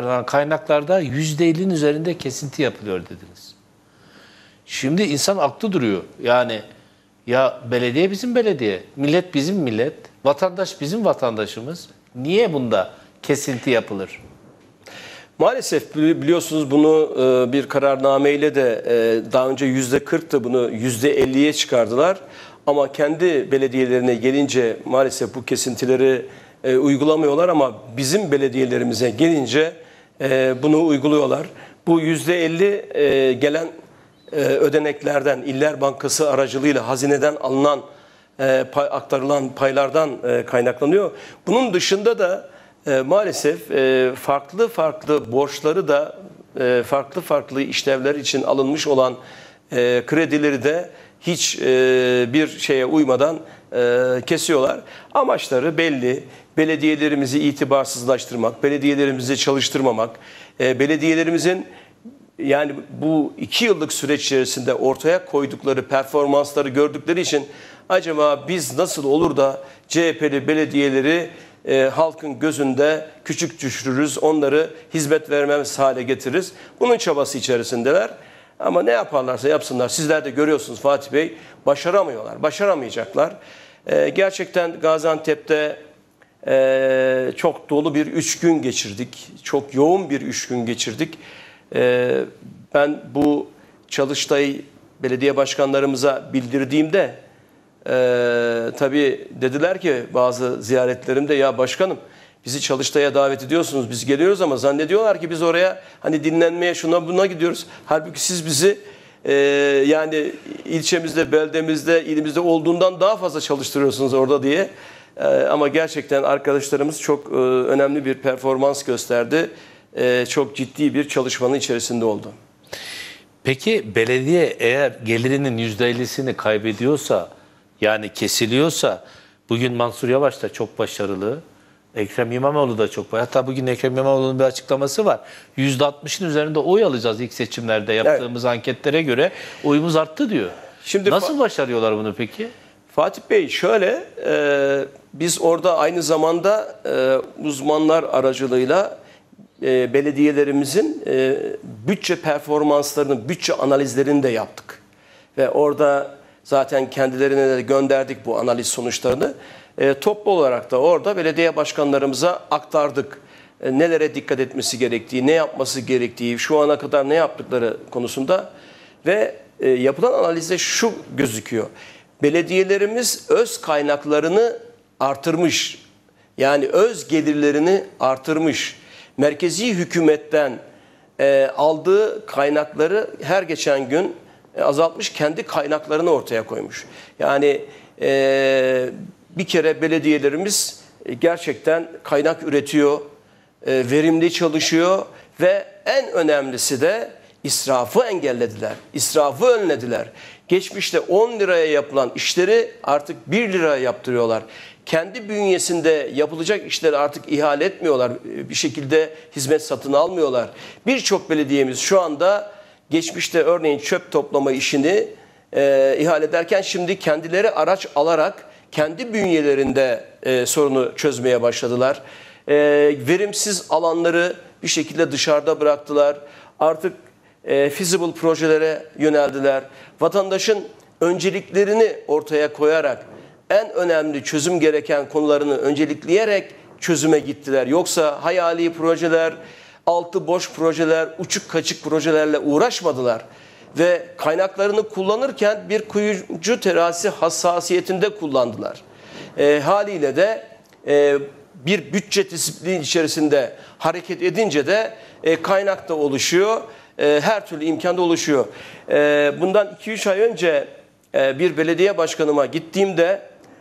yapılan kaynaklarda %50'nin üzerinde kesinti yapılıyor dediniz. Şimdi insan aklı duruyor. Yani ya belediye bizim belediye, millet bizim millet, vatandaş bizim vatandaşımız. Niye bunda kesinti yapılır? Maalesef biliyorsunuz bunu bir kararnameyle de daha önce %40'tı, bunu %50'ye çıkardılar. Ama kendi belediyelerine gelince maalesef bu kesintileri uygulamıyorlar ama bizim belediyelerimize gelince bunu uyguluyorlar. Bu %50 gelen ödeneklerden, İller Bankası aracılığıyla hazineden alınan aktarılan paylardan kaynaklanıyor. Bunun dışında da maalesef farklı farklı borçları da farklı farklı işlevler için alınmış olan kredileri de hiç bir şeye uymadan kesiyorlar. Amaçları belli. Belediyelerimizi itibarsızlaştırmak, belediyelerimizi çalıştırmamak, belediyelerimizin yani bu 2 yıllık süreç içerisinde ortaya koydukları performansları gördükleri için acaba biz nasıl olur da CHP'li belediyeleri halkın gözünde küçük düşürürüz, onları hizmet vermemiz hale getiririz. Bunun çabası içerisindeler. Ama ne yaparlarsa yapsınlar. Sizler de görüyorsunuz Fatih Bey, başaramıyorlar, başaramayacaklar. Gerçekten Gaziantep'te çok dolu bir 3 gün geçirdik. Çok yoğun bir 3 gün geçirdik. Ben bu Çalıştay belediye başkanlarımıza bildirdiğimde tabii dediler ki bazı ziyaretlerimde ya başkanım bizi Çalıştay'a davet ediyorsunuz, biz geliyoruz ama zannediyorlar ki biz oraya hani dinlenmeye şuna buna gidiyoruz. Halbuki siz bizi yani ilçemizde, beldemizde, ilimizde olduğundan daha fazla çalıştırıyorsunuz orada diye. Ama gerçekten arkadaşlarımız çok önemli bir performans gösterdi. Çok ciddi bir çalışmanın içerisinde oldu. Peki belediye eğer gelirinin %50'sini kaybediyorsa, yani kesiliyorsa, bugün Mansur Yavaş da çok başarılı, Ekrem İmamoğlu da çok başarılı. Hatta bugün Ekrem İmamoğlu'nun bir açıklaması var. %60'ın üzerinde oy alacağız ilk seçimlerde yaptığımız anketlere göre. Oyumuz arttı diyor. Şimdi nasıl başarıyorlar bunu peki? Fatih Bey şöyle, biz orada aynı zamanda uzmanlar aracılığıyla belediyelerimizin bütçe performanslarını, bütçe analizlerini de yaptık. Ve orada zaten kendilerine de gönderdik bu analiz sonuçlarını. Toplu olarak da orada belediye başkanlarımıza aktardık. Nelere dikkat etmesi gerektiği, ne yapması gerektiği, şu ana kadar ne yaptıkları konusunda. Ve yapılan analizde şu gözüküyor. Belediyelerimiz öz kaynaklarını artırmış. Yani öz gelirlerini artırmış. Merkezi hükümetten aldığı kaynakları her geçen gün azaltmış, kendi kaynaklarını ortaya koymuş. Yani bir kere belediyelerimiz gerçekten kaynak üretiyor, verimli çalışıyor ve en önemlisi de israfı engellediler, israfı önlediler. Geçmişte 10 liraya yapılan işleri artık 1 liraya yaptırıyorlar. Kendi bünyesinde yapılacak işleri artık ihale etmiyorlar. Bir şekilde hizmet satın almıyorlar. Birçok belediyemiz şu anda geçmişte örneğin çöp toplama işini ihale ederken şimdi kendileri araç alarak kendi bünyelerinde sorunu çözmeye başladılar. Verimsiz alanları bir şekilde dışarıda bıraktılar. Artık feasible projelere yöneldiler. Vatandaşın önceliklerini ortaya koyarak en önemli çözüm gereken konularını öncelikleyerek çözüme gittiler. Yoksa hayali projeler, altı boş projeler, uçuk kaçık projelerle uğraşmadılar. Ve kaynaklarını kullanırken bir kuyucu terasi hassasiyetinde kullandılar. Haliyle de bir bütçe disiplini içerisinde hareket edince de kaynak da oluşuyor. Her türlü imkan da oluşuyor. Bundan 2-3 ay önce bir belediye başkanıma gittiğimde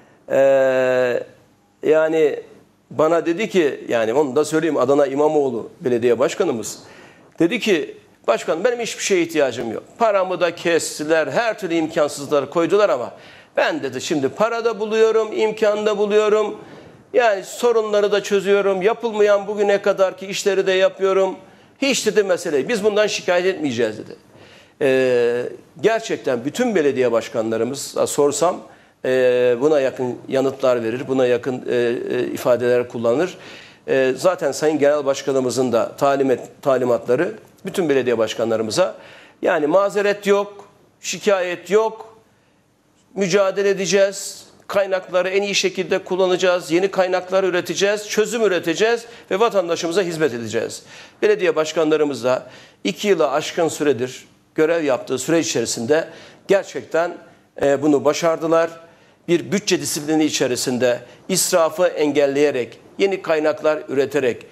yani bana dedi ki, yani onu da söyleyeyim, Adana İmamoğlu belediye başkanımız dedi ki başkan benim hiçbir şeye ihtiyacım yok. Paramı da kestiler, her türlü imkansızları koydular ama ben dedi şimdi para da buluyorum, imkan da buluyorum. Yani sorunları da çözüyorum. Yapılmayan bugüne kadarki işleri de yapıyorum. Hiç dedi mesele. Biz bundan şikayet etmeyeceğiz dedi. Gerçekten bütün belediye başkanlarımıza sorsam buna yakın yanıtlar verir. Buna yakın ifadeler kullanır. Zaten Sayın Genel Başkanımızın da talimatları bütün belediye başkanlarımıza, yani mazeret yok, şikayet yok, mücadele edeceğiz, kaynakları en iyi şekilde kullanacağız, yeni kaynaklar üreteceğiz, çözüm üreteceğiz ve vatandaşımıza hizmet edeceğiz. Belediye başkanlarımız da 2 yılı aşkın süredir görev yaptığı süre içerisinde gerçekten bunu başardılar. Bir bütçe disiplini içerisinde israfı engelleyerek, yeni kaynaklar üreterek,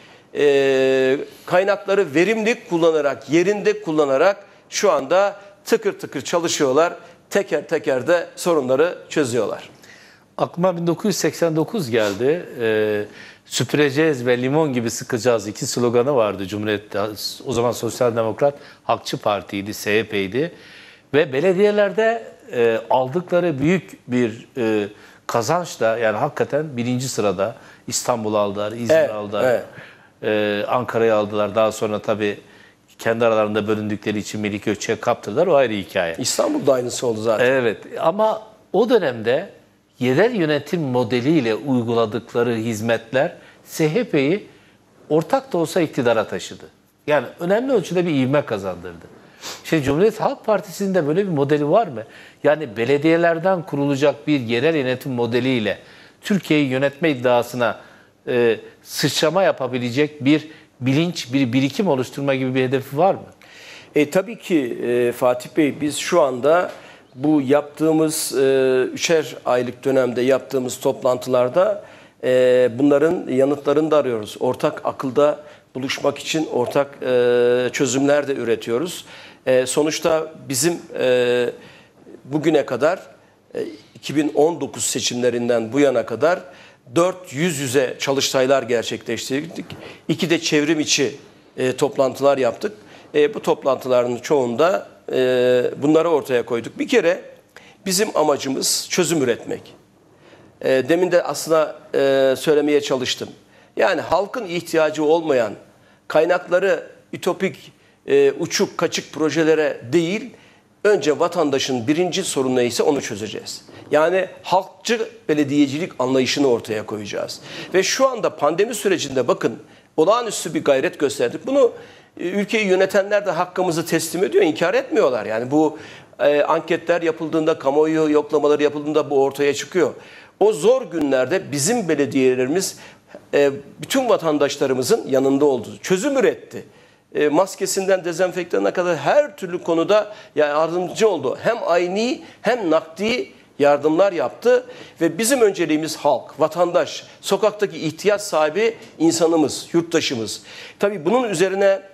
kaynakları verimli kullanarak, yerinde kullanarak şu anda tıkır tıkır çalışıyorlar. Teker teker de sorunları çözüyorlar. Aklıma 1989 geldi. Süpüreceğiz ve limon gibi sıkacağız 2 sloganı vardı Cumhuriyet'te. O zaman Sosyal Demokrat Halkçı Parti'ydi, SHP'ydi. Ve belediyelerde aldıkları büyük bir kazançla, yani hakikaten 1. sırada İstanbul aldılar, İzmir aldılar, Ankara'yı aldılar. Daha sonra tabii kendi aralarında bölündükleri için Melik Gökçek'e kaptırdılar. O ayrı hikaye. İstanbul'da aynısı oldu zaten. Evet, ama o dönemde yerel yönetim modeliyle uyguladıkları hizmetler SHP'yi ortak da olsa iktidara taşıdı. Yani önemli ölçüde bir ivme kazandırdı. Şimdi Cumhuriyet Halk Partisi'nin de böyle bir modeli var mı? Yani belediyelerden kurulacak bir yerel yönetim modeliyle Türkiye'yi yönetme iddiasına sıçrama yapabilecek bir bilinç, bir birikim oluşturma gibi bir hedefi var mı? Tabii ki Fatih Bey, biz şu anda bu yaptığımız 3'er aylık dönemde yaptığımız toplantılarda bunların yanıtlarını da arıyoruz. Ortak akılda buluşmak için ortak çözümler de üretiyoruz. Sonuçta bizim bugüne kadar 2019 seçimlerinden bu yana kadar 4 yüz yüze çalıştaylar gerçekleştirdik. 2 de çevrim içi toplantılar yaptık. Bu toplantıların çoğunda bunları ortaya koyduk. Bir kere bizim amacımız çözüm üretmek. Demin de aslında söylemeye çalıştım. Yani halkın ihtiyacı olmayan kaynakları ütopik, uçuk kaçık projelere değil, önce vatandaşın birinci sorunu neyse onu çözeceğiz. Yani halkçı belediyecilik anlayışını ortaya koyacağız. Ve şu anda pandemi sürecinde bakın olağanüstü bir gayret gösterdik. Bunu ülkeyi yönetenler de hakkımızı teslim ediyor, inkar etmiyorlar. Yani bu anketler yapıldığında, kamuoyu yoklamaları yapıldığında bu ortaya çıkıyor. O zor günlerde bizim belediyelerimiz bütün vatandaşlarımızın yanında oldu. Çözüm üretti. Maskesinden dezenfektanına kadar her türlü konuda yardımcı oldu. Hem ayni hem nakdi yardımlar yaptı ve bizim önceliğimiz halk, vatandaş, sokaktaki ihtiyaç sahibi insanımız, yurttaşımız. Tabii bunun üzerine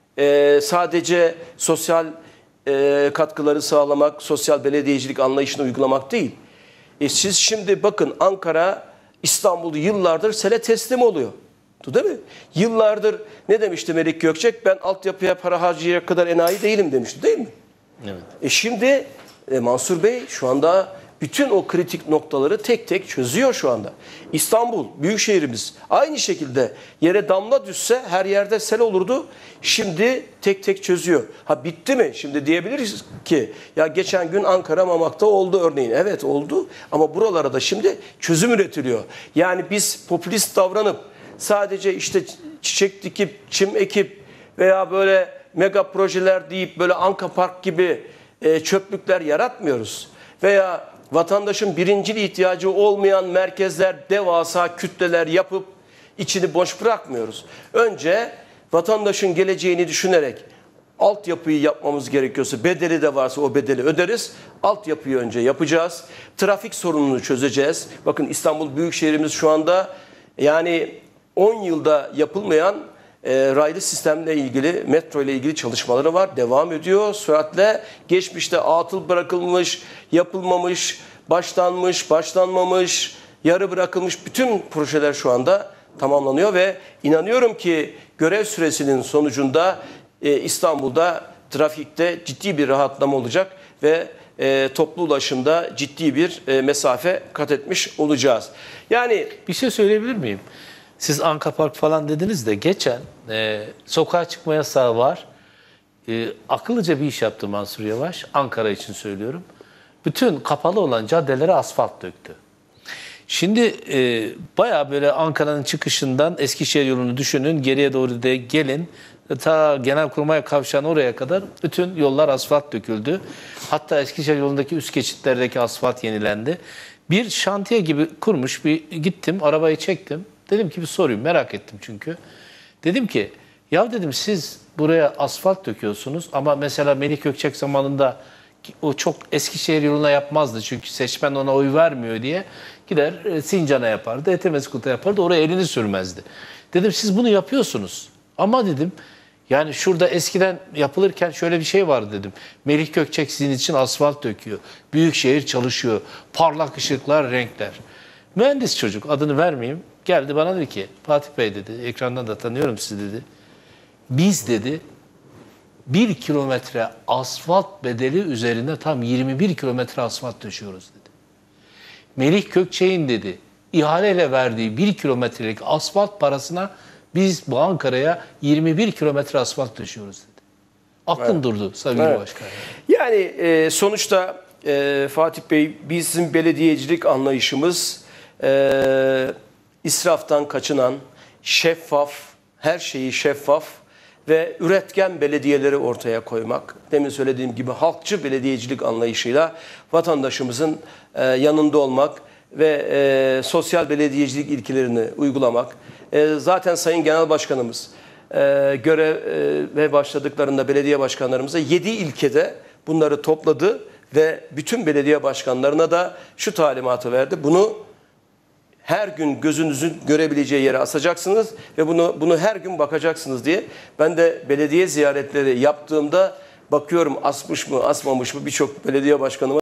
sadece sosyal katkıları sağlamak, sosyal belediyecilik anlayışını uygulamak değil. Siz şimdi bakın Ankara, İstanbul yıllardır sele teslim oluyor. Değil mi? Yıllardır ne demişti Melik Gökçek? Ben altyapıya para harcayacak kadar enayi değilim demişti, değil mi? Evet. Şimdi Mansur Bey şu anda bütün o kritik noktaları tek tek çözüyor şu anda. İstanbul, büyük şehrimiz aynı şekilde yere damla düşse her yerde sel olurdu. Şimdi tek tek çözüyor. Ha bitti mi? Şimdi diyebiliriz ki ya geçen gün Ankara Mamak'ta oldu örneğin. Evet oldu ama buralara da şimdi çözüm üretiliyor. Yani biz popülist davranıp sadece işte çiçek dikip, çim ekip veya böyle mega projeler deyip böyle Anka Park gibi çöplükler yaratmıyoruz. Veya vatandaşın birincil ihtiyacı olmayan merkezler, devasa kütleler yapıp içini boş bırakmıyoruz. Önce vatandaşın geleceğini düşünerek altyapıyı yapmamız gerekiyorsa, bedeli de varsa o bedeli öderiz. Altyapıyı önce yapacağız. Trafik sorununu çözeceğiz. Bakın İstanbul Büyükşehirimiz şu anda yani 10 yılda yapılmayan raylı sistemle ilgili, metro ile ilgili çalışmaları var. Devam ediyor süratle. Geçmişte atıl bırakılmış, yapılmamış, başlanmış, başlanmamış, yarı bırakılmış bütün projeler şu anda tamamlanıyor ve inanıyorum ki görev süresinin sonucunda İstanbul'da trafikte ciddi bir rahatlama olacak ve toplu ulaşımda ciddi bir mesafe kat etmiş olacağız. Yani bir şey söyleyebilir miyim? Siz Anka Park falan dediniz de geçen sokağa çıkma yasağı var. Akıllıca bir iş yaptı Mansur Yavaş. Ankara için söylüyorum. Bütün kapalı olan caddelere asfalt döktü. Şimdi bayağı böyle Ankara'nın çıkışından Eskişehir yolunu düşünün. Geriye doğru da gelin. Ta Genelkurmay Kavşağı'nın oraya kadar bütün yollar asfalt döküldü. Hatta Eskişehir yolundaki üst geçitlerdeki asfalt yenilendi. Bir şantiye gibi kurmuş, bir gittim, arabayı çektim. Dedim ki bir sorayım, merak ettim çünkü. Dedim ki, ya dedim siz buraya asfalt döküyorsunuz ama mesela Melih Gökçek zamanında o çok Eskişehir yoluna yapmazdı. Çünkü seçmen ona oy vermiyor diye gider Sincan'a yapardı, Etemeskut'a yapardı, oraya elini sürmezdi. Dedim siz bunu yapıyorsunuz ama dedim yani şurada eskiden yapılırken şöyle bir şey vardı dedim. Melih Gökçek sizin için asfalt döküyor. Büyükşehir çalışıyor. Parlak ışıklar, renkler. Mühendis çocuk, adını vermeyeyim. Geldi bana dedi ki Fatih Bey dedi, ekrandan da tanıyorum sizi dedi. Biz dedi 1 kilometre asfalt bedeli üzerinde tam 21 kilometre asfalt döşüyoruz dedi. Melih Gökçek'in dedi ihaleyle verdiği 1 kilometrelik asfalt parasına biz bu Ankara'ya 21 kilometre asfalt döşüyoruz dedi. Aklım durdu sevgili başkan. Yani sonuçta Fatih Bey bizim belediyecilik anlayışımız israftan kaçınan, şeffaf, her şeyi şeffaf ve üretken belediyeleri ortaya koymak. Demin söylediğim gibi halkçı belediyecilik anlayışıyla vatandaşımızın yanında olmak ve sosyal belediyecilik ilkelerini uygulamak. Zaten Sayın Genel Başkanımız göreve başladıklarında belediye başkanlarımıza 7 ilkede bunları topladı ve bütün belediye başkanlarına da şu talimatı verdi. Bunu her gün gözünüzün görebileceği yere asacaksınız ve bunu her gün bakacaksınız diye. Ben de belediye ziyaretleri yaptığımda bakıyorum asmış mı asmamış mı birçok belediye başkanıma